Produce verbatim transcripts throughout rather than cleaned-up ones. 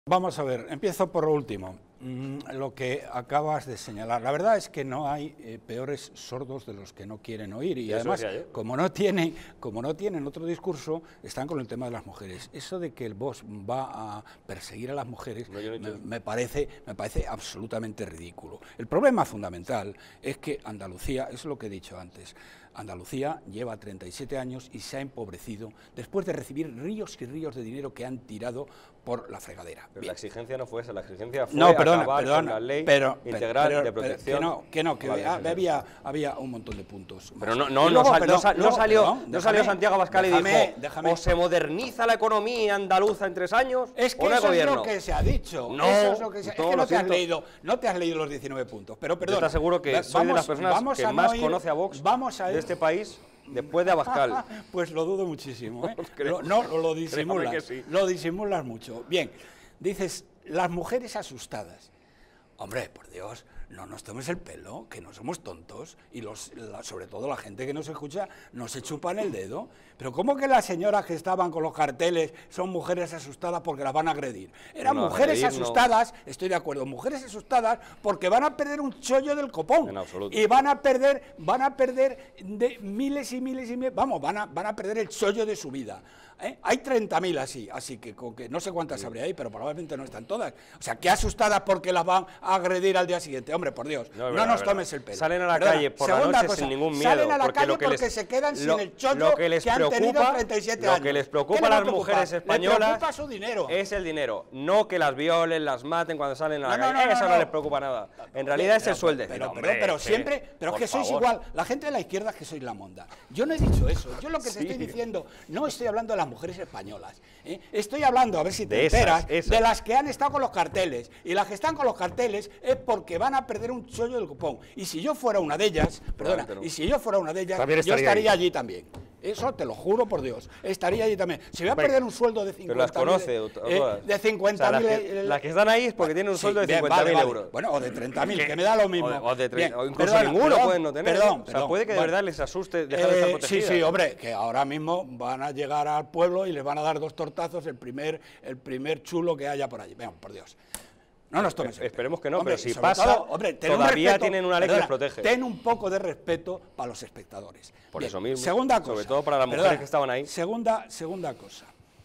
Vamos a ver, empiezo por lo último, mm, lo que acabas de señalar. La verdad es que no hay eh, peores sordos de los que no quieren oír y Eso además, como no, tienen, como no tienen otro discurso, están con el tema de las mujeres. Eso de que el Vox va a perseguir a las mujeres no, no me, me, parece, me parece absolutamente ridículo. El problema fundamental es que Andalucía, es lo que he dicho antes, Andalucía lleva treinta y siete años y se ha empobrecido después de recibir ríos y ríos de dinero que han tirado por la fregadera. Pero la exigencia no fue esa, la exigencia fue no, perdona, acabar perdona, con la ley pero, integral pero, de protección. Pero, que no, que no, que vale, había, había un montón de puntos. Pero no, no, luego, no, perdón, no, sal, luego, no salió, perdón, no déjame, salió Santiago Abascal déjame, y dijo, déjame. o se moderniza la economía andaluza en tres años, es que o no eso gobierno. es lo que se ha dicho. No, eso es lo que, se, es que no, lo te has leído, no te has leído los diecinueve puntos. Pero perdón. Yo te aseguro que soy de las personas que más ir, conoce a Vox vamos a ir, de este país después de Abascal. Pues lo dudo muchísimo, ¿eh? Creo, lo, no, lo disimulas, sí. lo disimulas mucho. Bien, dices, las mujeres asustadas. Hombre, por Dios, no nos tomes el pelo, que no somos tontos, y los, la, sobre todo la gente que nos escucha no se chupan el dedo. Pero ¿cómo que las señoras que estaban con los carteles son mujeres asustadas porque las van a agredir? Eran no, mujeres agredir, asustadas, no. estoy de acuerdo, mujeres asustadas porque van a perder un chollo del copón. En absoluto. Y van a perder, van a perder de miles y miles y miles, vamos, van a, van a perder el chollo de su vida. ¿Eh? Hay treinta mil así, así que, con que no sé cuántas sí. habría ahí, pero probablemente no están todas. O sea, que asustadas porque las van a agredir al día siguiente. Hombre, por Dios, no, no verdad, nos tomes el pelo. Salen a la ¿verdad? calle por Segunda la noche cosa, sin ningún miedo. Salen a la porque calle lo que porque les, se quedan sin lo, el chollo lo que, les que preocupa, han tenido treinta y siete años. Lo que les preocupa a las mujeres españolas les preocupa su dinero. Es el dinero. No que las violen, las maten cuando salen a la no, calle. No, no, Eso no, no no les preocupa nada. En realidad es el sueldo. Pero, pero, pero siempre, pero es que sois igual. La gente de la izquierda es que sois la monda. Yo no he dicho eso. Yo lo que te sí. estoy diciendo, no estoy hablando de las mujeres españolas. ¿eh? Estoy hablando, a ver si te de enteras, esas, esas. de las que han estado con los carteles. Y las que están con los carteles es porque van a perder un chollo del cupón. Y si yo fuera una de ellas, perdona, y si yo fuera una de ellas, estaría yo estaría ahí. allí también. Eso te lo juro por Dios. Estaría allí también. Si voy a perder un sueldo de cincuenta mil. Pero las conoce. Eh, de cincuenta mil. O sea, las, que, las que están ahí es porque tienen un sueldo sí, de cincuenta mil vale, euros. Vale. Bueno, o de treinta mil, que me da lo mismo. O, o, de bien, o incluso perdona, ninguno perdón, pueden no tener. Perdón, o sea, perdón, puede que de bueno, verdad les asuste dejar eh, de estar protegidas. Sí, sí, hombre, que ahora mismo van a llegar al pueblo y les van a dar dos tortazos el primer, el primer chulo que haya por allí. Vean, por Dios. No nos tomes. Esperemos que no, hombre, pero si pasa, todo, hombre, todavía un respeto, tienen una ley perdona, que les protege. Ten un poco de respeto para los espectadores. Por Bien, eso mismo. Segunda cosa. Sobre todo para las mujeres perdona, que estaban ahí. Segunda, segunda cosa.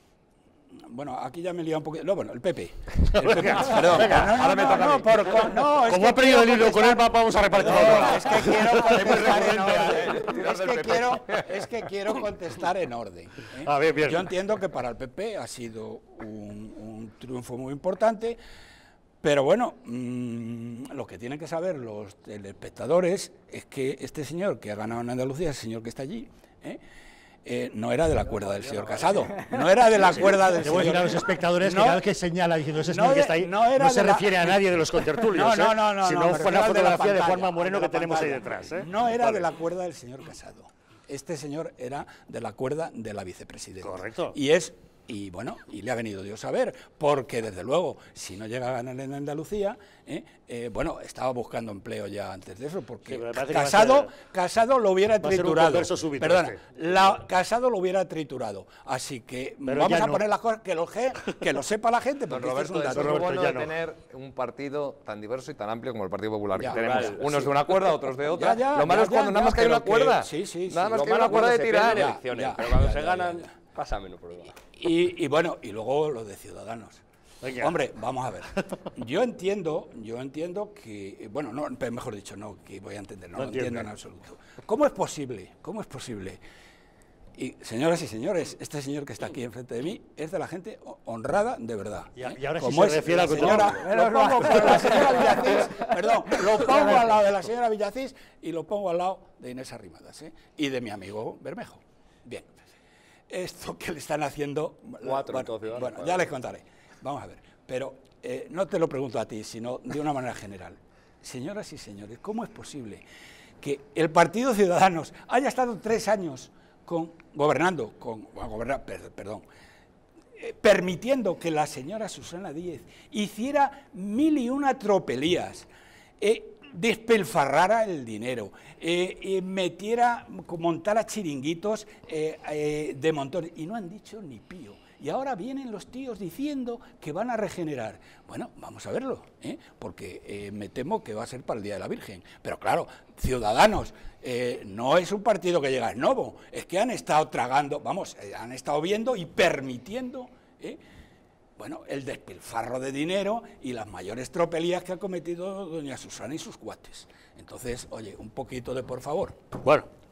Bueno, aquí ya me he liado un poquito. No, bueno, el P P. El P P. Perdón. Venga, no, no, ahora me no, toca no, a mí. por, con, no, es Como que he perdido el hilo con él, vamos a repartir. No, es que quiero contestar en orden. Es que quiero, es que quiero contestar en orden. ¿eh? Ah, bien, bien. Yo entiendo que para el P P ha sido un, un triunfo muy importante. Pero bueno, mmm, lo que tienen que saber los telespectadores es que este señor que ha ganado en Andalucía, el señor que está allí, ¿eh? Eh, no era de la cuerda del señor Casado, no era de la cuerda del señor. Debo decir a los espectadores no, que cada vez que señala diciendo ese señor no que está ahí, no, no se refiere la... a nadie de los contertulios, no, no, no, no, si no, no fue la fotografía de, de Juanma Moreno de que tenemos pantalla. ahí detrás. ¿eh? No era vale. de la cuerda del señor Casado, este señor era de la cuerda de la vicepresidenta. Correcto. Y es... Y bueno, y le ha venido Dios a ver, porque desde luego, si no llega a ganar en Andalucía, eh, eh, bueno, estaba buscando empleo ya antes de eso, porque sí, Casado, ser, Casado lo hubiera triturado. Perdona, este. la, Casado lo hubiera triturado. Así que pero vamos a no. poner las cosas que lo, que lo sepa la gente. Don Roberto, es, un es bueno de no. tener un partido tan diverso y tan amplio como el Partido Popular. Ya, que tenemos vale, unos sí. de una cuerda, otros de otra. Ya, ya, lo malo ya, es cuando ya, nada más ya, que hay una cuerda. Sí, sí, sí. Nada más lo que hay una cuerda de tirar. Elecciones, pero cuando se ganan, pasa menos problema. Y, y bueno, y luego lo de Ciudadanos. Venga. Hombre, vamos a ver. Yo entiendo, yo entiendo que, bueno, no, mejor dicho, no, que voy a entender, no, no lo entiendo en absoluto. ¿Cómo es posible? ¿Cómo es posible? Y señoras y señores, este señor que está aquí enfrente de mí es de la gente honrada de verdad. Y, y ahora Como sí se refiere a la señora, lo pongo con la señora Villacís, perdón, lo pongo al lado de la señora Villacís y lo pongo al lado de Inés Arrimadas, ¿eh? Y de mi amigo Bermejo. Bien. Esto que le están haciendo... Cuatro, bueno, entonces, bueno cuatro. Ya les contaré. Vamos a ver. Pero eh, no te lo pregunto a ti, sino de una manera general. Señoras y señores, ¿cómo es posible que el Partido Ciudadanos haya estado tres años con, gobernando, con, bueno, gobernar, per, perdón, eh, permitiendo que la señora Susana Díez hiciera mil y una tropelías, eh, despilfarrara el dinero, eh, eh, metiera, montara chiringuitos eh, eh, de montón, y no han dicho ni pío. Y ahora vienen los tíos diciendo que van a regenerar. Bueno, vamos a verlo, ¿eh? porque eh, me temo que va a ser para el Día de la Virgen. Pero claro, Ciudadanos, eh, no es un partido que llega nuevo, es que han estado tragando, vamos, eh, han estado viendo y permitiendo, ¿eh? bueno, el despilfarro de dinero y las mayores tropelías que ha cometido doña Susana y sus cuates. Entonces, oye, un poquito de por favor. Bueno.